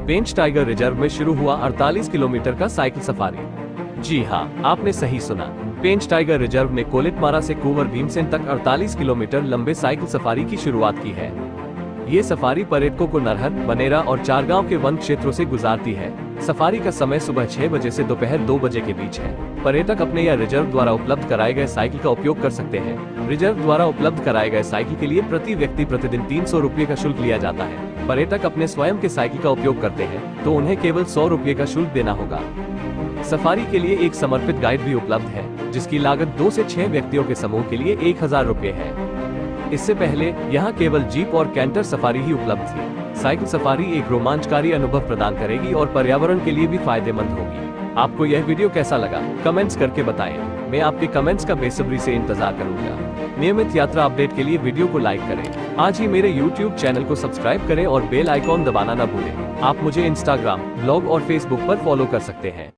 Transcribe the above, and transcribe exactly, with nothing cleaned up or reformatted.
पेंच tiger reserve में शुरू हुआ अड़तालीस किलोमीटर का साइकिल सफारी। जी हाँ, आपने सही सुना। पेंच टाइगर रिजर्व में कोलिटमारा से कुंवर भीमसेन तक अड़तालीस किलोमीटर लंबे साइकिल सफारी की शुरुआत की है। ये सफारी पर्यटकों को नरहर, बनेरा और चारगांव के वन क्षेत्रों से गुजारती है। सफारी का समय सुबह छह बजे से दोपहर दो बजे के बीच है। पर्यटक अपने या रिजर्व द्वारा उपलब्ध कराए गए साइकिल का उपयोग कर सकते हैं। रिजर्व द्वारा उपलब्ध कराए गए साइकिल के लिए प्रति व्यक्ति प्रतिदिन तीन सौ रूपए का शुल्क लिया जाता है। पर्यटक अपने स्वयं के साइकिल का उपयोग करते हैं तो उन्हें केवल सौ रूपए का शुल्क देना होगा। सफारी के लिए एक समर्पित गाइड भी उपलब्ध है, जिसकी लागत दो से छह व्यक्तियों के समूह के लिए एक हजार रूपए है। इससे पहले यहाँ केवल जीप और कैंटर सफारी ही उपलब्ध थी। साइकिल सफारी एक रोमांचकारी अनुभव प्रदान करेगी और पर्यावरण के लिए भी फायदेमंद होगी। आपको यह वीडियो कैसा लगा, कमेंट्स करके बताएं। मैं आपके कमेंट्स का बेसब्री से इंतजार करूंगा। नियमित यात्रा अपडेट के लिए वीडियो को लाइक करें। आज ही मेरे यूट्यूब चैनल को सब्सक्राइब करें और बेल आइकॉन दबाना न भूलें। आप मुझे इंस्टाग्राम, ब्लॉग और फेसबुक पर फॉलो कर सकते हैं।